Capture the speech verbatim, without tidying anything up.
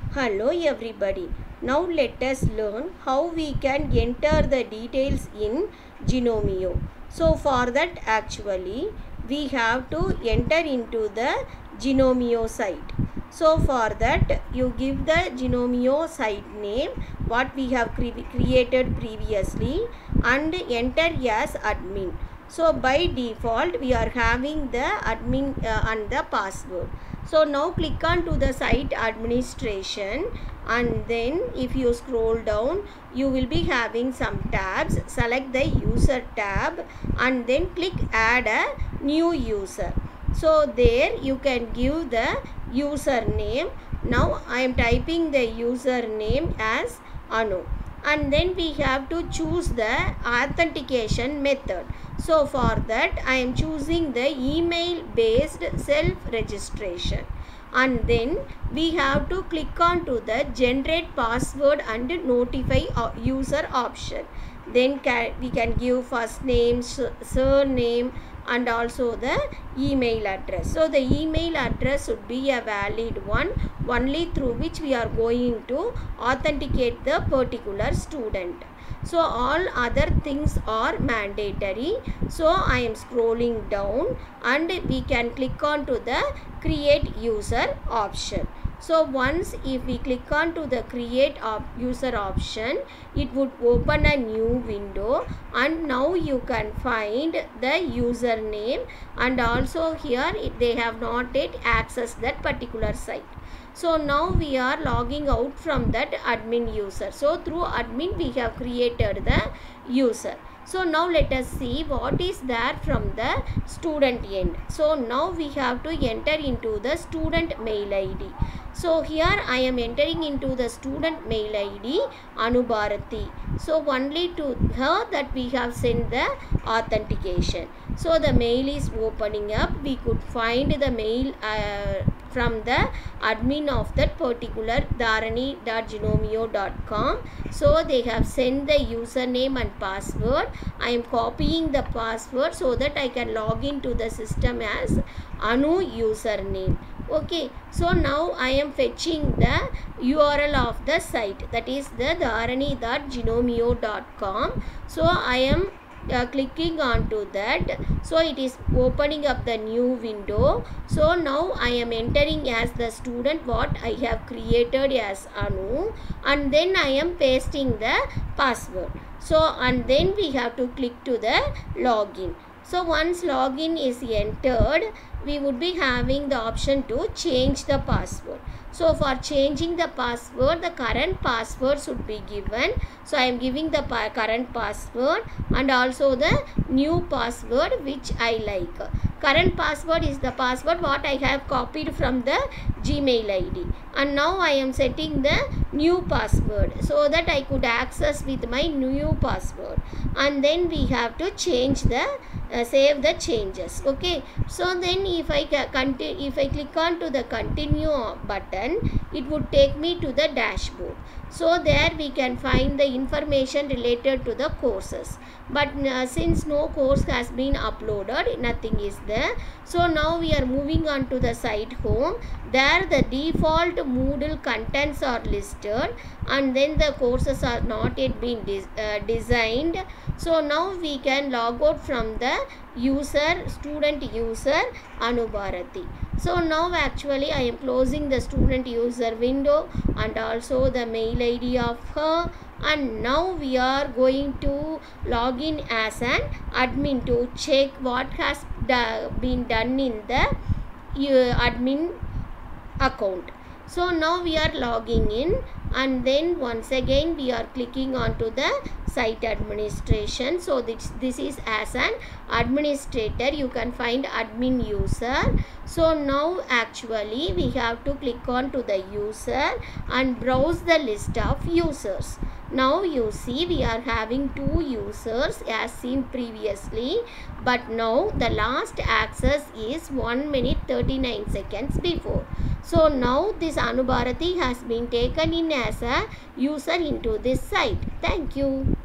Hello everybody. Now let us learn how we can enter the details in Genomio. So for that actually we have to enter into the Genomio site. So for that you give the Genomio site name what we have cre created previously and enter as admin. So by default we are having the admin uh, and the password. So now click on to the site administration, and then if you scroll down you will be having some tabs. Select the user tab and then click add a new user. So there you can give the username. Now I am typing the username as Anu, and then we have to choose the authentication method. So for that I am choosing the email based self registration, and then we have to click on to the generate password and notify user option. Then can, we can give first name, surname and also the email address. So the email address should be a valid one, only through which we are going to authenticate the particular student. So all other things are mandatory. So I am scrolling down and we can click on to the create user option. So once if we click on to the create op user option, it would open a new window, and now you can find the username, and also here they have not yet accessed that particular site. So now we are logging out from that admin user. So through admin we have created the user. So now let us see what is there from the student end. So now we have to enter into the student mail I D. So here I am entering into the student mail I D Anubharathi. So only to her that we have sent the authentication. So the mail is opening up. We could find the mail uh, from the admin of that particular dharani dot genomio dot com. So they have sent the username and password. I am copying the password so that I can log into the system as Anu username. Okay, so now I am fetching the U R L of the site, that is the dharani dot genomio dot com. So I am Uh, clicking on to that. So it is opening up the new window. So now I am entering as the student what I have created as Anu, and then I am pasting the password. So and then we have to click to the login. So once login is entered, we would be having the option to change the password. So for changing the password, the current password should be given. So I am giving the pa current password and also the new password which I like. Current password is the password what I have copied from the Gmail I D, and now I am setting the new password so that I could access with my new password, and then we have to change the uh, save the changes. Okay, so then if I continue, if I click on to the continue button, it would take me to the dashboard. So there we can find the information related to the courses, but uh, since no course has been uploaded, nothing is there. So now we are moving on to the site home. There the default Moodle contents are listed, and then the courses are not yet been des uh, designed. So now we can log out from the user, student user Anubharathi. So now actually I am closing the student user window and also the mail I D of her, and now we are going to log in as an admin to check what has been done in the uh, admin account. So now we are logging in, and then once again we are clicking on to the site administration. So this, this is as an administrator, you can find admin user. So now actually we have to click on to the user and browse the list of users. Now you see we are having two users as seen previously, but now the last access is one minute thirty-nine seconds before. So now this Anubharathi has been taken in as a user into this site. Thank you.